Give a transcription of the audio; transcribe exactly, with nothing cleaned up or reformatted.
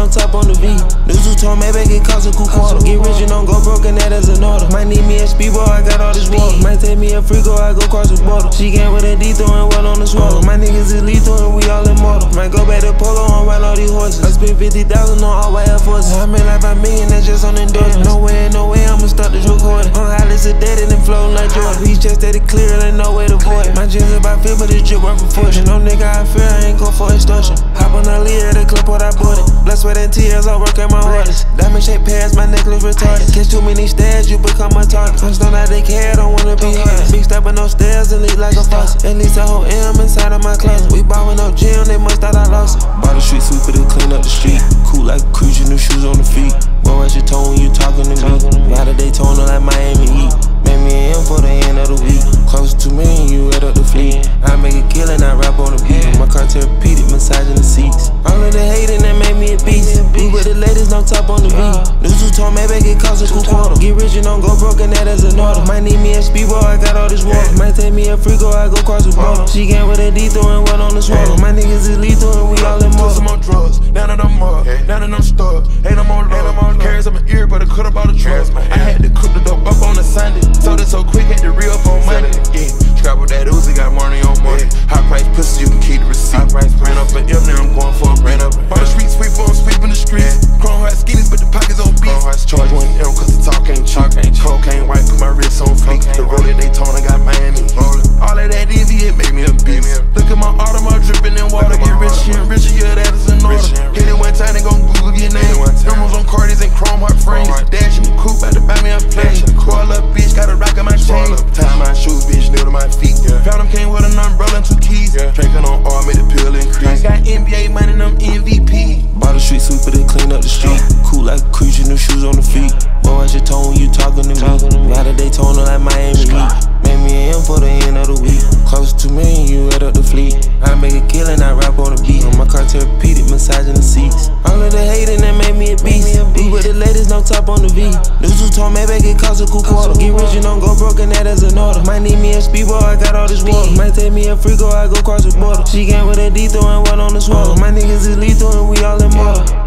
on top on the V. Nuzu told me back it cost a cool quarter. Get rich and don't go broke, and that is an order. Might need me a speedball, I got all this water. Might take me a free go, I go cross the border. She gang with a D throwing well on the swallow. My niggas is lethal and we all immortal. Might go back to Polo and ride all these horses. I spent fifty thousand on all white Air Forces. I made like five million, that's just on endorsement. No way, no way, I'ma start this recording. On highlights of dead and then floating like Jordan. These chest steady clear, ain't no way to avoid. My jeans about fit, but this drip worth a fortune. No nigga I fear, I ain't go for extortion. Hop on the lead, the clip what I bought it. Blood, sweat, and tears, I work at my hardest. Diamond shaped pairs, my necklace retarded. Catch too many stairs, you become a target. Punch don't out they care, don't wanna be hard. Big step no stairs and leak like a faucet. At least a whole M inside of my closet. We ballin' up gym, they must thought I lost it. Bought a street sweeper to clean up the street. Cool like a cruise, your new shoes on the feet. Boy, at your tone when you talking to me. Out of Daytona like Miami Heat. Made me an M for the end of the week. Close to me and you head up the fleet. I make a kill and I rap on the beat. My cartel repeated, massaging the seats. All of the hating that made me a beast. We with the ladies on top on the V. Nuzu told me back it cost a cool quarter. Get rich and don't go broke, and that is an order. Might need me a speedball, I got all this water. Might take me a free go, I go cross the border. She gang with a D throwing well on the swallow. My niggas is lethal and we all immortal. Put some on drugs, now that I'm up, now that I'm stuck. Ain't no more love, carries up my ear, but I cut up all the drugs. I had to cook the dope up on a Sunday. Sold it so quick, had to re up on Monday. Yeah, scrap with that Uzi, got money on money. High price pussy, you can keep the receipt. Ran up an M, now I'm going for a ran up. On the street sweep, I'm sweeping the streets. Chrome heart skinnies, but the pockets on beats. Charge one M, cause the talk ain't cheap. Cocaine white, put my wrist on fleek. The road at Daytona got Miami. All of that E V, it made me a beast. Look at my Audemars dripping in water. Get richer and richer, yeah, that is an order. Hit it one time, they gon' Google your name. Numbers on Cardis and Chrome heart frames. Dash in the coupe, about to buy me a plane. Coil up, bitch, got a rock in my chain. Tie my shoes, bitch, nail to my feet. Found them came with an umbrella and two keys. Drinking on R, made the pill increase. Got N B A money, them M V P. Bought a street sweeper to clean up the street. Cool like a cruise, your new shoes on the feet. Boy, at your tone when you talking to me. Out of Daytona like Miami Heat. Made me an M for the end of the week. Close to me and you head up the fleet. I make a kill and I rap on the beat. My cartel repeated, massaging the seats. All of the hating that made me a beast. We with the ladies on top on the V. Nuzu told me back it cost a cool quarter. Get rich and don't go broke, and that is an order. Might need me a speedball, I got all this water. Might take me a free go, I go cross the border. She gang with a D throwing well on the swallow. My niggas is lethal and we all immortal.